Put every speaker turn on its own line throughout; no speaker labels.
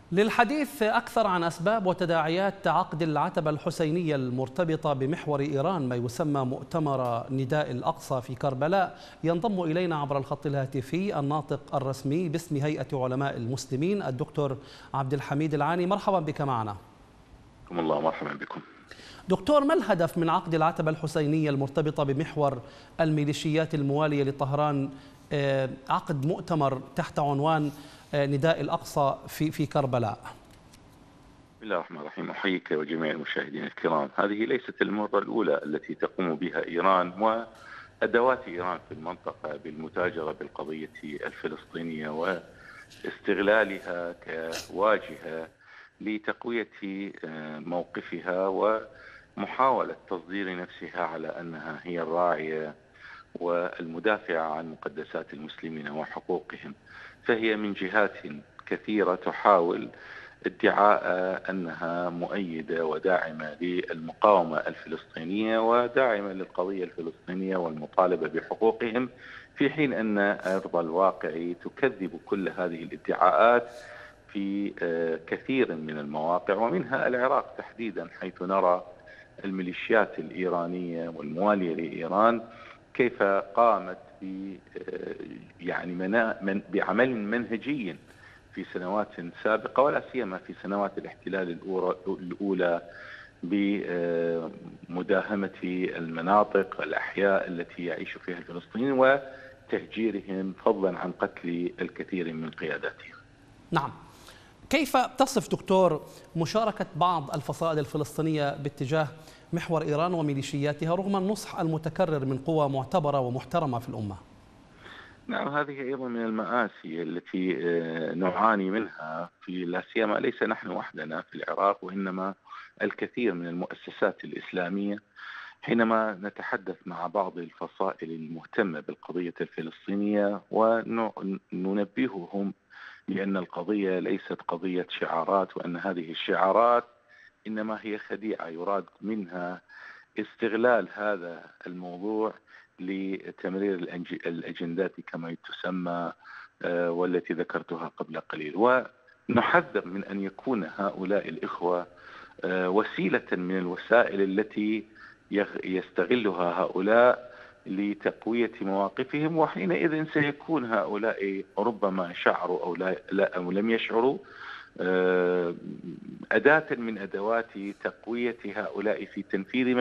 للحديث أكثر عن أسباب وتداعيات عقد العتبة الحسينية المرتبطة بمحور إيران ما يسمى مؤتمر نداء الأقصى في كربلاء، ينضم إلينا عبر الخط الهاتفي الناطق الرسمي باسم هيئة علماء المسلمين الدكتور عبد الحميد العاني. مرحبا بك معنا.
الله مرحبا بكم.
دكتور، ما الهدف من عقد العتبة الحسينية المرتبطة بمحور الميليشيات الموالية لطهران، عقد مؤتمر تحت عنوان نداء الأقصى في كربلاء؟
بسم الله الرحمن الرحيم، أحييك وجميع المشاهدين الكرام. هذه ليست المرة الأولى التي تقوم بها إيران وأدوات إيران في المنطقة بالمتاجرة بالقضية الفلسطينية واستغلالها كواجهة لتقوية موقفها ومحاولة تصدير نفسها على أنها هي الراعية والمدافعة عن مقدسات المسلمين وحقوقهم. فهي من جهات كثيرة تحاول ادعاء أنها مؤيدة وداعمة للمقاومة الفلسطينية وداعمة للقضية الفلسطينية والمطالبة بحقوقهم، في حين أن أرض الواقع تكذب كل هذه الادعاءات في كثير من المواقع ومنها العراق تحديدا، حيث نرى الميليشيات الإيرانية والموالية لإيران كيف قامت بعمل منهجي في سنوات سابقة، ولا سيما في سنوات الاحتلال الأولى بمداهمة المناطق الأحياء التي يعيش فيها الفلسطينيين وتهجيرهم، فضلا عن قتل الكثير من قياداتهم.
نعم، كيف تصف دكتور مشاركة بعض الفصائل الفلسطينية باتجاه محور إيران وميليشياتها رغم النصح المتكرر من قوى معتبرة ومحترمة في الأمة؟
نعم، هذه أيضا من المآسي التي نعاني منها، في لا سيما ليس نحن وحدنا في العراق، وإنما الكثير من المؤسسات الإسلامية. حينما نتحدث مع بعض الفصائل المهتمة بالقضية الفلسطينية وننبههم بأن القضية ليست قضية شعارات، وأن هذه الشعارات إنما هي خديعة يراد منها استغلال هذا الموضوع لتمرير الأجندات كما تسمى، والتي ذكرتها قبل قليل. ونحذر من أن يكون هؤلاء الإخوة وسيلة من الوسائل التي يستغلها هؤلاء لتقوية مواقفهم، وحينئذ سيكون هؤلاء ربما شعروا أو لم يشعروا أداة من أدوات تقوية هؤلاء في تنفيذ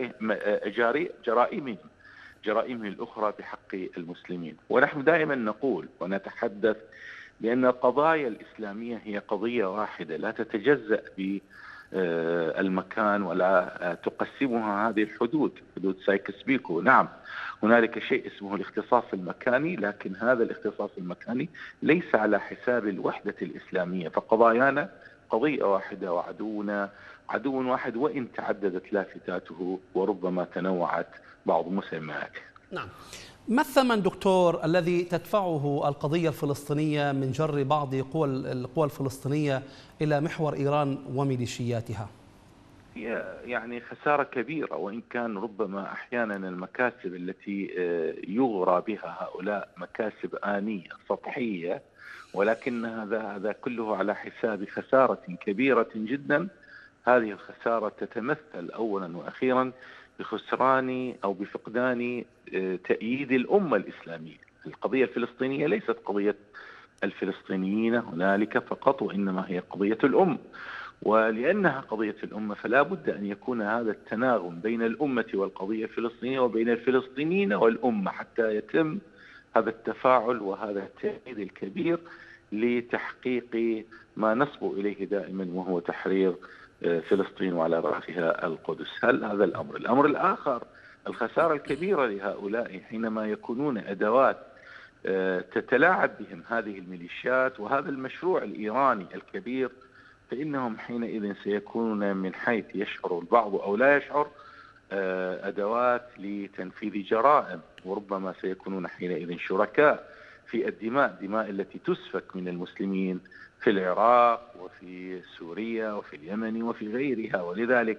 جرائمهم الأخرى بحق المسلمين. ونحن دائما نقول ونتحدث بأن القضايا الإسلامية هي قضية واحدة لا تتجزأ بالمكان ولا تقسمها هذه الحدود، حدود سايكس بيكو. نعم، هنالك شيء اسمه الاختصاص المكاني، لكن هذا الاختصاص المكاني ليس على حساب الوحدة الإسلامية، فقضايانا قضية واحدة وعدونا عدو واحد، وإن تعددت لافتاته وربما تنوعت بعض مسمياته.
نعم، ما الثمن دكتور الذي تدفعه القضية الفلسطينية من جر بعض القوى الفلسطينية إلى محور إيران وميليشياتها؟
هي يعني خسارة كبيرة، وإن كان ربما أحيانا المكاسب التي يغرى بها هؤلاء مكاسب آنية سطحية، ولكن هذا كله على حساب خسارة كبيرة جدا. هذه الخسارة تتمثل أولا وأخيرا بخسران أو بفقدان تأييد الأمة الإسلامية. القضية الفلسطينية ليست قضية الفلسطينيين هنالك فقط، وإنما هي قضية الأمة، ولأنها قضية الأمة فلا بد أن يكون هذا التناغم بين الأمة والقضية الفلسطينية وبين الفلسطينيين والأمة حتى يتم هذا التفاعل وهذا التأييد الكبير لتحقيق ما نصبو إليه دائما، وهو تحرير فلسطين وعلى رأسها القدس. هذا الأمر الآخر، الخسارة الكبيرة لهؤلاء حينما يكونون أدوات تتلاعب بهم هذه الميليشيات وهذا المشروع الإيراني الكبير، فإنهم حينئذ سيكونون من حيث يشعر البعض أو لا يشعر أدوات لتنفيذ جرائم، وربما سيكونون حينئذ شركاء في الدماء التي تسفك من المسلمين في العراق وفي سوريا وفي اليمن وفي غيرها. ولذلك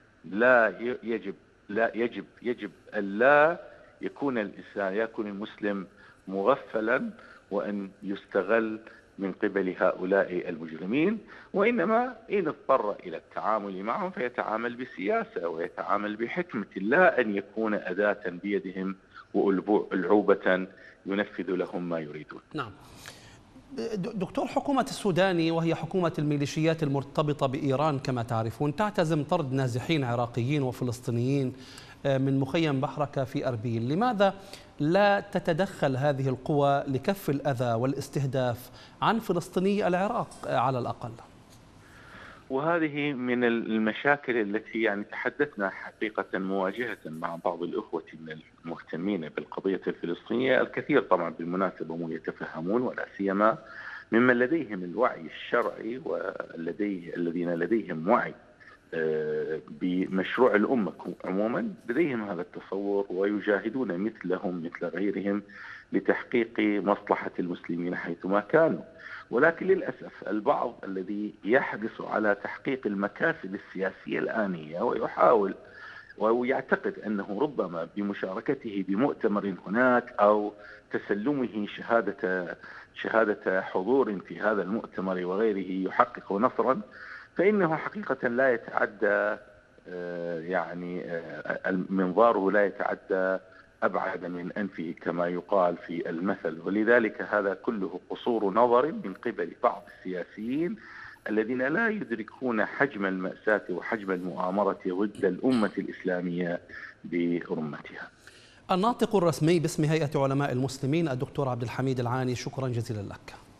يجب ألا يكون المسلم مغفلا، وأن يستغل من قبل هؤلاء المجرمين، وإنما إن اضطر إلى التعامل معهم فيتعامل بسياسة ويتعامل بحكمة، لا أن يكون أداة بيدهم وألعوبة ينفذ لهم ما يريدون.
نعم دكتور، حكومة السوداني وهي حكومة الميليشيات المرتبطة بإيران كما تعرفون تعتزم طرد نازحين عراقيين وفلسطينيين من مخيم بحركة في أربيل. لماذا لا تتدخل هذه القوى لكف الأذى والاستهداف عن فلسطيني العراق على الأقل؟
وهذه من المشاكل التي يعني تحدثنا حقيقة مواجهة مع بعض الأخوة من المهتمين بالقضية الفلسطينية. الكثير طبعا بالمناسبة هم يتفهمون، ولا سيما ممن لديهم الوعي الشرعي والذين لديهم وعي بمشروع الأمة عموما، لديهم هذا التصور ويجاهدون مثلهم مثل غيرهم لتحقيق مصلحة المسلمين حيثما كانوا. ولكن للأسف البعض الذي يحرص على تحقيق المكاسب السياسية الآنية ويحاول ويعتقد أنه ربما بمشاركته بمؤتمر هناك أو تسلمه شهادة حضور في هذا المؤتمر وغيره يحقق نصرا، فإنه حقيقة لا يتعدى يعني منظاره لا يتعدى أبعد من أنفه كما يقال في المثل. ولذلك هذا كله قصور نظر من قبل بعض السياسيين الذين لا يدركون حجم المأساة وحجم المؤامرة ضد الأمة الإسلامية برمتها.
الناطق الرسمي باسم هيئة علماء المسلمين الدكتور عبد الحميد العاني، شكرا جزيلا لك.